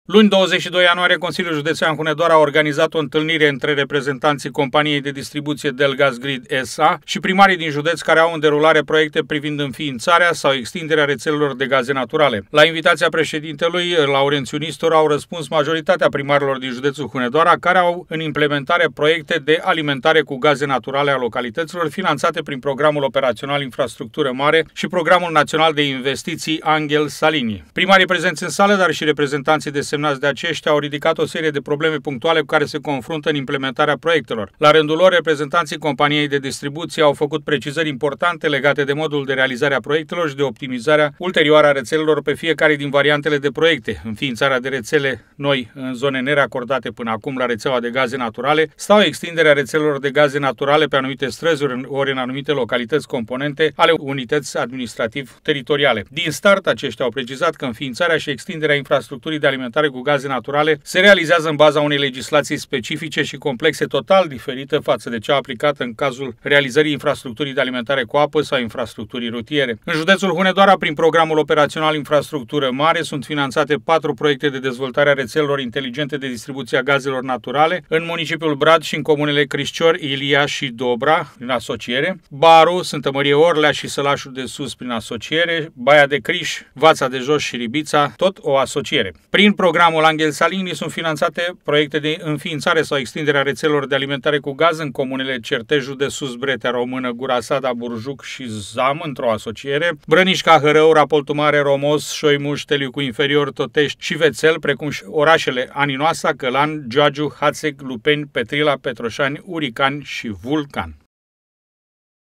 Luni 22 ianuarie, Consiliul Județean Hunedoara a organizat o întâlnire între reprezentanții companiei de distribuție Delgaz Grid S.A. și primarii din județ care au în derulare proiecte privind înființarea sau extinderea rețelelor de gaze naturale. La invitația președintelui, Laurențiu Nistor, au răspuns majoritatea primarilor din județul Hunedoara care au în implementare proiecte de alimentare cu gaze naturale a localităților finanțate prin Programul Operațional Infrastructură Mare și Programul Național de Investiții Angel Salini. Primarii prezenți în sală, dar și reprezentanții desemnați de aceștia au ridicat o serie de probleme punctuale cu care se confruntă în implementarea proiectelor. La rândul lor, reprezentanții companiei de distribuție au făcut precizări importante legate de modul de realizare a proiectelor și de optimizarea ulterioară a rețelelor pe fiecare din variantele de proiecte, înființarea de rețele noi în zone neracordate până acum la rețeaua de gaze naturale sau extinderea rețelelor de gaze naturale pe anumite străzi ori în anumite localități componente ale unități administrativ-teritoriale. Din start, aceștia au precizat că înființarea și extinderea infrastructurii de alimentare cu gaze naturale se realizează în baza unei legislații specifice și complexe total diferite față de cea aplicată în cazul realizării infrastructurii de alimentare cu apă sau infrastructurii rutiere. În județul Hunedoara, prin Programul Operațional Infrastructură Mare, sunt finanțate 4 proiecte de dezvoltare a rețelelor inteligente de distribuție a gazelor naturale în municipiul Brad și în comunele Crișciori, Ilia și Dobra, prin asociere, Baru, Sfântă Mărie Orlea și Sălașul de Sus, prin asociere, Baia de Criș, Vața de Jos și Ribița, tot o asociere. Prin Programul Angel Salini sunt finanțate proiecte de înființare sau extindere a rețelelor de alimentare cu gaz în comunele Certejul de Sus, Bretea Română, Gura Sada, Burjuc și Zam, într-o asociere, Brănișca, Hărău, Rapoltul Mare, Romos, Șoimuș, Teliucu Inferior, Totești și Vețel, precum și orașele Aninoasa, Călan, Giagiu, Hațeg, Lupeni, Petrila, Petroșani, Uricani și Vulcan.